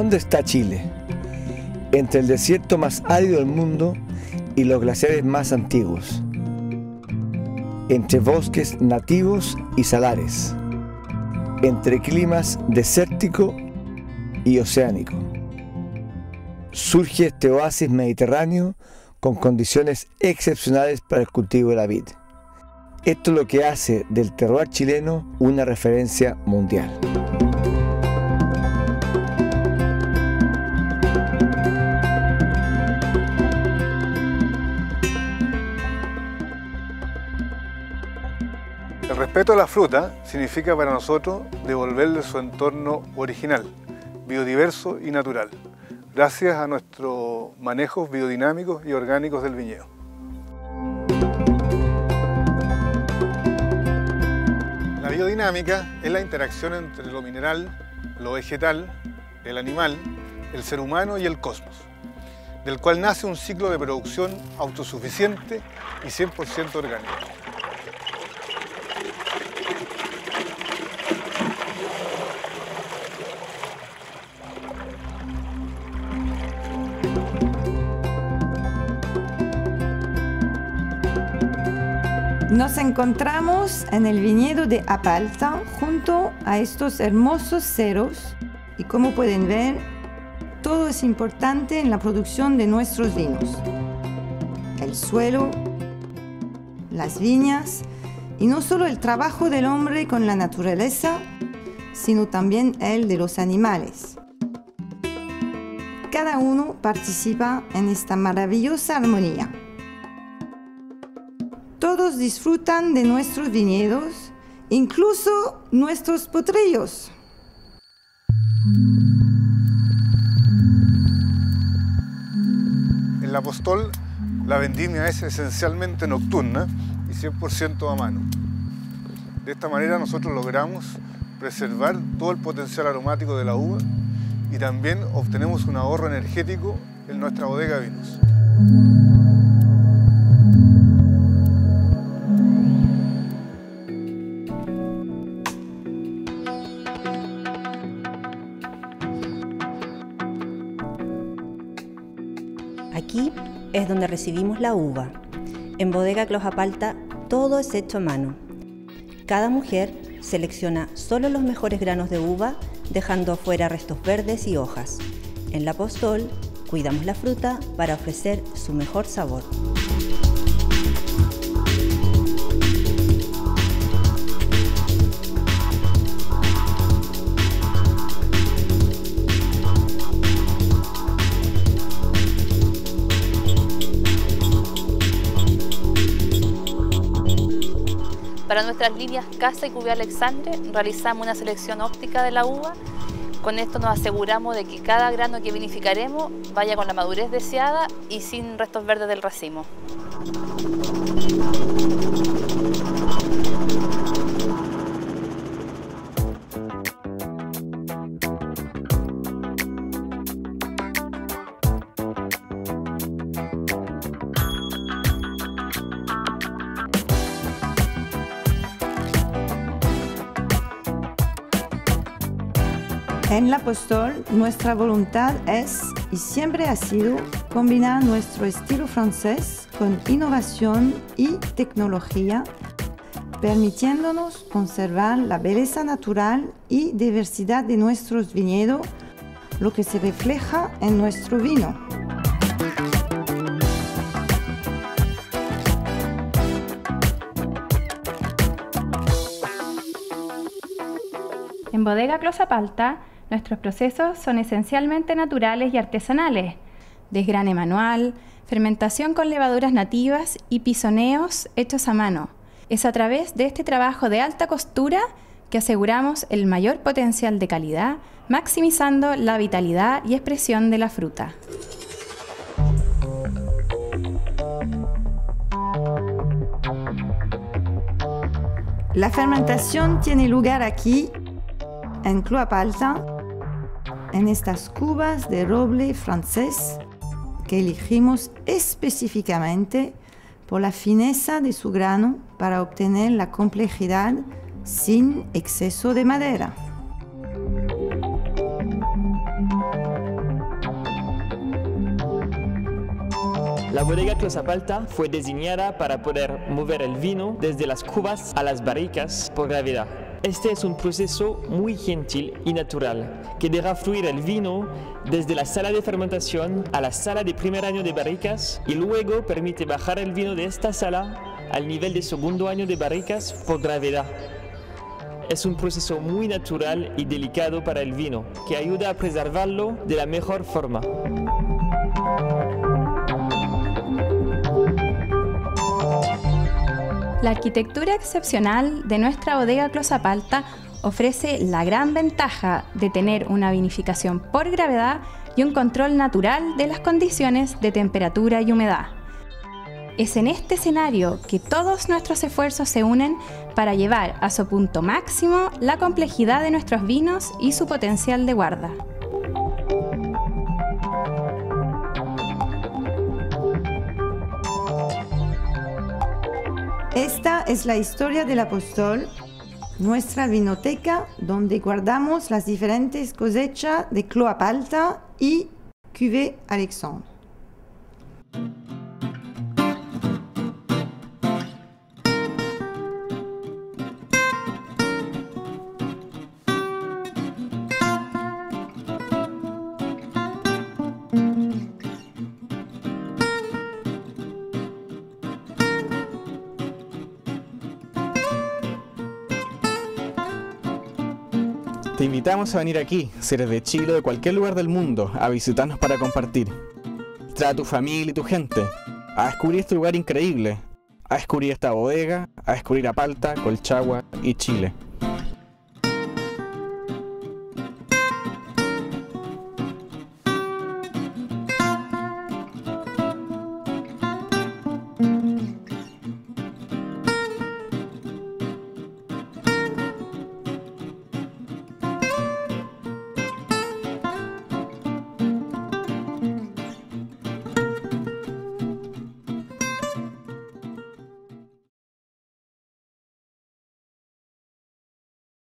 ¿Dónde está Chile? Entre el desierto más árido del mundo y los glaciares más antiguos. Entre bosques nativos y salares. Entre climas desértico y oceánico. Surge este oasis mediterráneo con condiciones excepcionales para el cultivo de la vid. Esto es lo que hace del terroir chileno una referencia mundial. El respeto a la fruta significa para nosotros devolverle su entorno original, biodiverso y natural, gracias a nuestros manejos biodinámicos y orgánicos del viñedo. La biodinámica es la interacción entre lo mineral, lo vegetal, el animal, el ser humano y el cosmos, del cual nace un ciclo de producción autosuficiente y 100% orgánico. Nos encontramos en el viñedo de Apalta junto a estos hermosos cerros y como pueden ver, todo es importante en la producción de nuestros vinos. El suelo, las viñas y no solo el trabajo del hombre con la naturaleza, sino también el de los animales. Cada uno participa en esta maravillosa armonía. Todos disfrutan de nuestros viñedos, incluso nuestros potrillos. En La Postol, la vendimia es esencialmente nocturna y 100% a mano. De esta manera nosotros logramos preservar todo el potencial aromático de la uva y también obtenemos un ahorro energético en nuestra bodega de vinos. Aquí es donde recibimos la uva. En Bodega Clos Apalta todo es hecho a mano. Cada mujer selecciona solo los mejores granos de uva, dejando afuera restos verdes y hojas. En La Postol cuidamos la fruta para ofrecer su mejor sabor. Para nuestras líneas Casa y Cuvée Alexandre realizamos una selección óptica de la uva. Con esto nos aseguramos de que cada grano que vinificaremos vaya con la madurez deseada y sin restos verdes del racimo. En La Postol, nuestra voluntad es y siempre ha sido combinar nuestro estilo francés con innovación y tecnología, permitiéndonos conservar la belleza natural y diversidad de nuestros viñedos, lo que se refleja en nuestro vino. En Bodega Clos Apalta, nuestros procesos son esencialmente naturales y artesanales: desgrane manual, fermentación con levaduras nativas y pisoneos hechos a mano. Es a través de este trabajo de alta costura que aseguramos el mayor potencial de calidad, maximizando la vitalidad y expresión de la fruta. La fermentación tiene lugar aquí, en Clos Apalta, en estas cubas de roble francés que elegimos específicamente por la fineza de su grano para obtener la complejidad sin exceso de madera. La bodega Closapalta fue diseñada para poder mover el vino desde las cubas a las barricas por gravedad. Este es un proceso muy gentil y natural que deja fluir el vino desde la sala de fermentación a la sala de primer año de barricas y luego permite bajar el vino de esta sala al nivel de segundo año de barricas por gravedad. Es un proceso muy natural y delicado para el vino que ayuda a preservarlo de la mejor forma. La arquitectura excepcional de nuestra bodega Closapalta ofrece la gran ventaja de tener una vinificación por gravedad y un control natural de las condiciones de temperatura y humedad. Es en este escenario que todos nuestros esfuerzos se unen para llevar a su punto máximo la complejidad de nuestros vinos y su potencial de guarda. Esta es la historia del Apóstol, nuestra vinoteca donde guardamos las diferentes cosechas de Closapalta y Cuvée Alexandre. Te invitamos a venir aquí, si eres de Chile o de cualquier lugar del mundo, a visitarnos para compartir. Trae a tu familia y tu gente a descubrir este lugar increíble, a descubrir esta bodega, a descubrir Apalta, Colchagua y Chile.